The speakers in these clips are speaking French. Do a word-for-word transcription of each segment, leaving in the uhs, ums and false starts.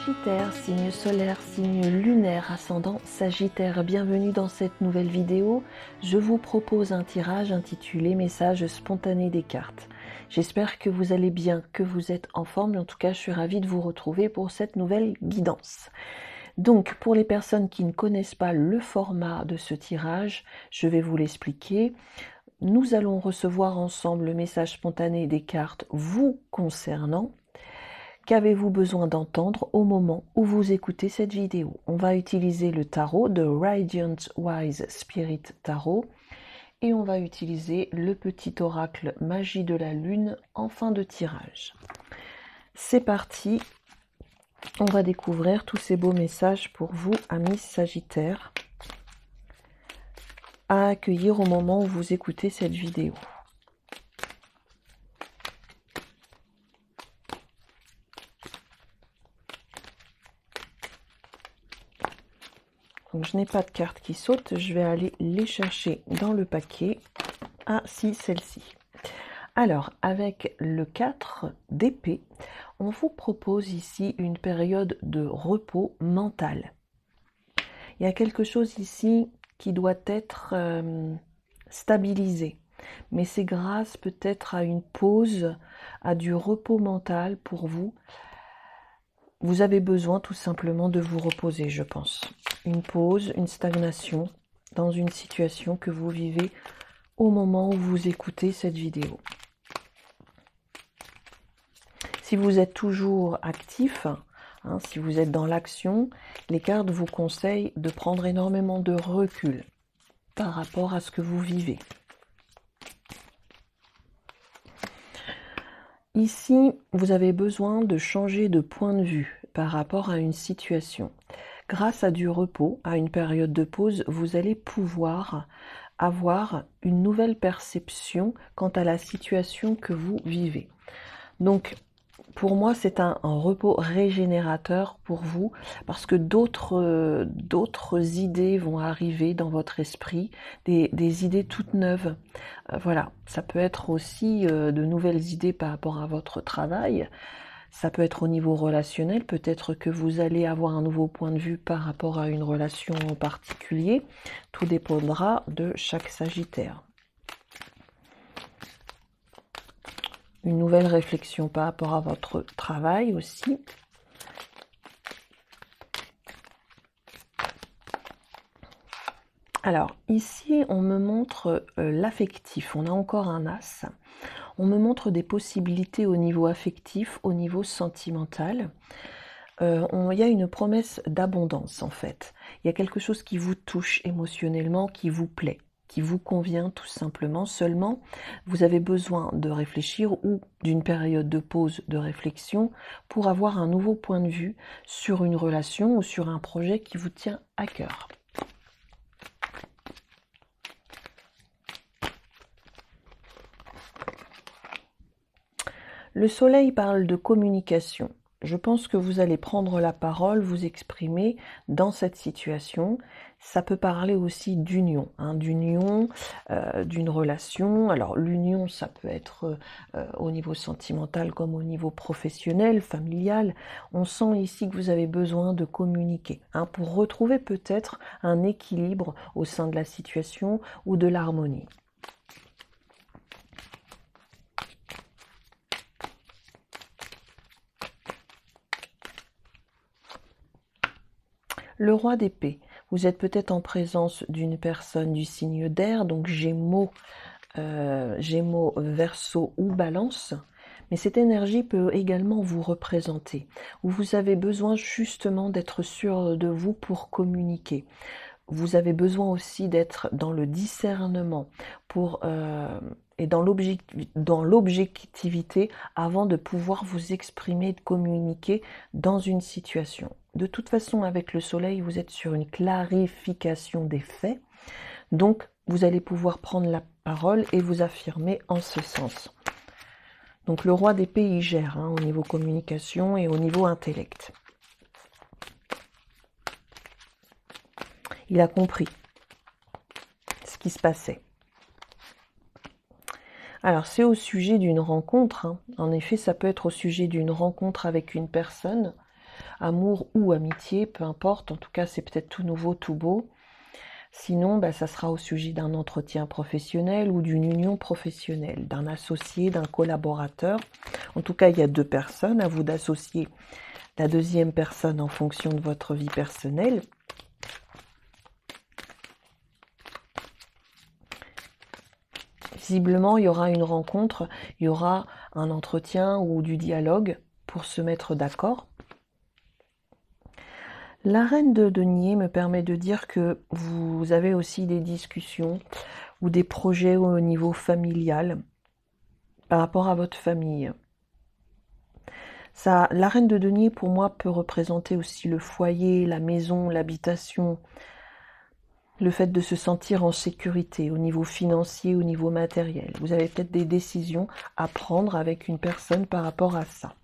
Sagittaire, signe solaire, signe lunaire, ascendant Sagittaire. Bienvenue dans cette nouvelle vidéo. Je vous propose un tirage intitulé Message spontané des cartes. J'espère que vous allez bien, que vous êtes en forme. En tout cas, je suis ravie de vous retrouver pour cette nouvelle guidance. Donc, pour les personnes qui ne connaissent pas le format de ce tirage, je vais vous l'expliquer. Nous allons recevoir ensemble le message spontané des cartes vous concernant. Qu'avez-vous besoin d'entendre au moment où vous écoutez cette vidéo? On va utiliser le tarot de Radiant Wise Spirit Tarot et on va utiliser le petit oracle Magie de la Lune en fin de tirage. C'est parti, on va découvrir tous ces beaux messages pour vous, amis Sagittaires, à accueillir au moment où vous écoutez cette vidéo. Donc, je n'ai pas de carte qui saute, je vais aller les chercher dans le paquet. Ah si, celle-ci. Alors, avec le quatre d'épée, on vous propose ici une période de repos mental. Il y a quelque chose ici qui doit être euh, stabilisé, mais c'est grâce peut-être à une pause, à du repos mental pour vous. Vous avez besoin tout simplement de vous reposer, je pense. Une pause, une stagnation dans une situation que vous vivez au moment où vous écoutez cette vidéo. Si vous êtes toujours actif, hein, si vous êtes dans l'action, les cartes vous conseillent de prendre énormément de recul par rapport à ce que vous vivez. Ici, vous avez besoin de changer de point de vue par rapport à une situation. Grâce à du repos, à une période de pause, vous allez pouvoir avoir une nouvelle perception quant à la situation que vous vivez. Donc, pour moi, c'est un, un repos régénérateur pour vous parce que d'autres euh, d'autres idées vont arriver dans votre esprit, des, des idées toutes neuves. Euh, voilà, ça peut être aussi euh, de nouvelles idées par rapport à votre travail. Ça peut être au niveau relationnel, peut-être que vous allez avoir un nouveau point de vue par rapport à une relation en particulier. Tout dépendra de chaque Sagittaire. Une nouvelle réflexion par rapport à votre travail aussi. Alors, ici, on me montre euh, l'affectif. On a encore un as. On me montre des possibilités au niveau affectif, au niveau sentimental. Euh, on, il y a une promesse d'abondance, en fait. Il y a quelque chose qui vous touche émotionnellement, qui vous plaît, qui vous convient tout simplement. Seulement, vous avez besoin de réfléchir ou d'une période de pause de réflexion pour avoir un nouveau point de vue sur une relation ou sur un projet qui vous tient à cœur. Le soleil parle de communication. Je pense que vous allez prendre la parole, vous exprimer dans cette situation. Ça peut parler aussi d'union, hein, d'union, euh, d'une relation. Alors l'union, ça peut être euh, au niveau sentimental comme au niveau professionnel, familial. On sent ici que vous avez besoin de communiquer, hein, pour retrouver peut-être un équilibre au sein de la situation ou de l'harmonie. Le roi d'épée, vous êtes peut-être en présence d'une personne du signe d'air, donc Gémeaux, euh, Gémeaux, Verseau ou Balance, mais cette énergie peut également vous représenter, où vous avez besoin justement d'être sûr de vous pour communiquer. Vous avez besoin aussi d'être dans le discernement pour, euh, et dans l'objectivité avant de pouvoir vous exprimer et de communiquer dans une situation. De toute façon, avec le soleil, vous êtes sur une clarification des faits. Donc, vous allez pouvoir prendre la parole et vous affirmer en ce sens. Donc, le roi d'épée, il gère hein, au niveau communication et au niveau intellect. Il a compris ce qui se passait. Alors, c'est au sujet d'une rencontre. Hein. En effet, ça peut être au sujet d'une rencontre avec une personne. amour ou amitié, peu importe, en tout cas c'est peut-être tout nouveau, tout beau. Sinon, bah, ça sera au sujet d'un entretien professionnel ou d'une union professionnelle, d'un associé, d'un collaborateur. En tout cas, il y a deux personnes, à vous d'associer la deuxième personne en fonction de votre vie personnelle. Visiblement, il y aura une rencontre, il y aura un entretien ou du dialogue pour se mettre d'accord. La reine de denier me permet de dire que vous avez aussi des discussions ou des projets au niveau familial par rapport à votre famille. Ça, la reine de denier, pour moi, peut représenter aussi le foyer, la maison, l'habitation, le fait de se sentir en sécurité au niveau financier, au niveau matériel. Vous avez peut-être des décisions à prendre avec une personne par rapport à ça.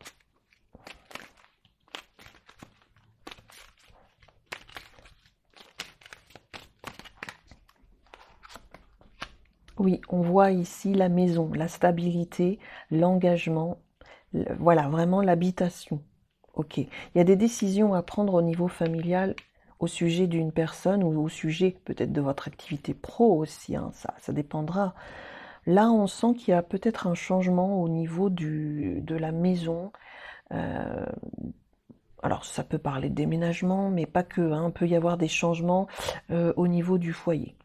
Oui, on voit ici la maison, la stabilité, l'engagement, le- voilà, vraiment l'habitation. Ok, il y a des décisions à prendre au niveau familial au sujet d'une personne ou au sujet peut-être de votre activité pro aussi, hein, ça, ça dépendra. Là, on sent qu'il y a peut-être un changement au niveau du, de la maison. Euh, alors, ça peut parler de déménagement, mais pas que, hein, il peut y avoir des changements euh, au niveau du foyer.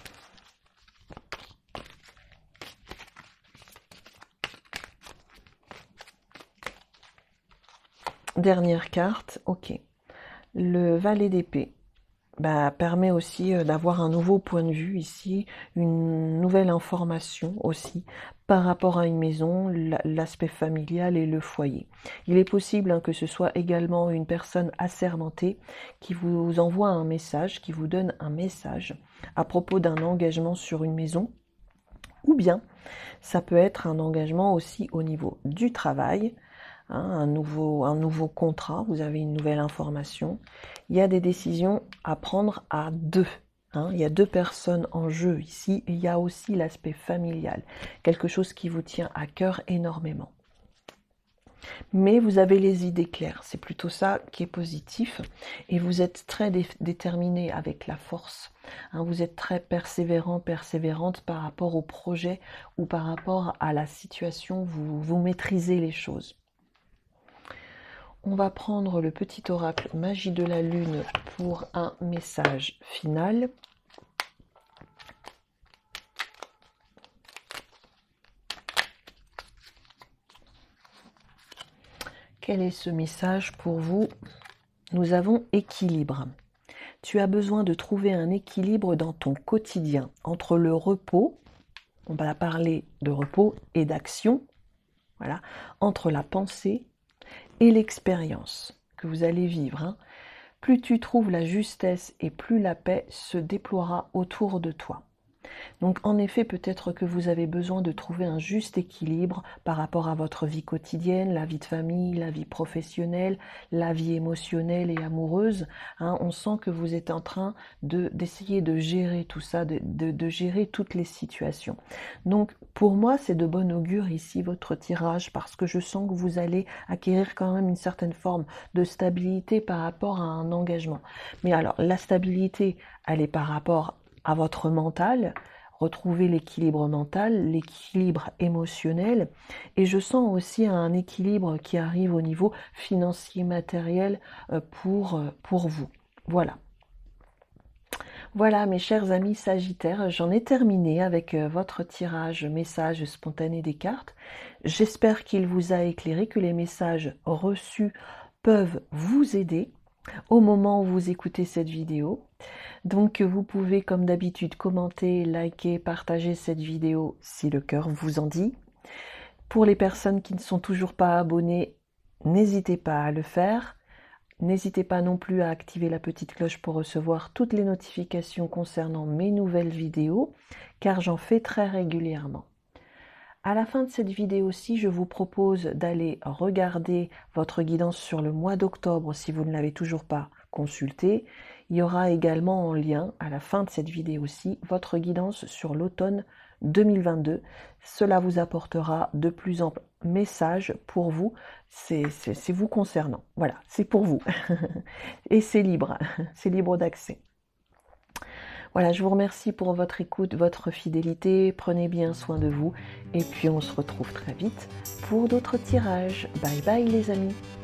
Dernière carte, ok. Le valet d'épée bah, permet aussi euh, d'avoir un nouveau point de vue ici, une nouvelle information aussi par rapport à une maison, la- l'aspect familial et le foyer. Il est possible hein, que ce soit également une personne assermentée qui vous envoie un message, qui vous donne un message à propos d'un engagement sur une maison, ou bien ça peut être un engagement aussi au niveau du travail, hein, un nouveau, un nouveau contrat, vous avez une nouvelle information. Il y a des décisions à prendre à deux. Hein, il y a deux personnes en jeu ici. Il y a aussi l'aspect familial, quelque chose qui vous tient à cœur énormément. Mais vous avez les idées claires, c'est plutôt ça qui est positif. Et vous êtes très dé déterminé avec la force. Hein, vous êtes très persévérant, persévérante par rapport au projet ou par rapport à la situation. Vous, vous maîtrisez les choses. On va prendre le petit oracle Magie de la Lune pour un message final. Quel est ce message pour vous? Nous avons équilibre. Tu as besoin de trouver un équilibre dans ton quotidien entre le repos, on va parler de repos et d'action, voilà, entre la pensée et l'expérience que vous allez vivre. Hein. Plus tu trouves la justesse et plus la paix se déploiera autour de toi. Donc en effet, peut-être que vous avez besoin de trouver un juste équilibre par rapport à votre vie quotidienne, la vie de famille, la vie professionnelle, la vie émotionnelle et amoureuse. Hein, on sent que vous êtes en train de d'essayer de gérer tout ça, de, de, de gérer toutes les situations. Donc pour moi, c'est de bon augure ici votre tirage parce que je sens que vous allez acquérir quand même une certaine forme de stabilité par rapport à un engagement. Mais alors, la stabilité, elle est par rapport à votre mental, retrouver l'équilibre mental, l'équilibre émotionnel, et je sens aussi un équilibre qui arrive au niveau financier matériel pour, pour vous. Voilà. Voilà mes chers amis Sagittaires, j'en ai terminé avec votre tirage message spontané des cartes. J'espère qu'il vous a éclairé, que les messages reçus peuvent vous aider au moment où vous écoutez cette vidéo. Donc vous pouvez comme d'habitude commenter, liker, partager cette vidéo si le cœur vous en dit. Pour les personnes qui ne sont toujours pas abonnées, n'hésitez pas à le faire. N'hésitez pas non plus à activer la petite cloche pour recevoir toutes les notifications concernant mes nouvelles vidéos, car j'en fais très régulièrement. À la fin de cette vidéo-ci, je vous propose d'aller regarder votre guidance sur le mois d'octobre si vous ne l'avez toujours pas consulté. Il y aura également en lien, à la fin de cette vidéo aussi, votre guidance sur l'automne deux mille vingt-deux. Cela vous apportera de plus amples messages pour vous. C'est vous concernant. Voilà, c'est pour vous. Et c'est libre, c'est libre d'accès. Voilà, je vous remercie pour votre écoute, votre fidélité. Prenez bien soin de vous. Et puis on se retrouve très vite pour d'autres tirages. Bye bye les amis.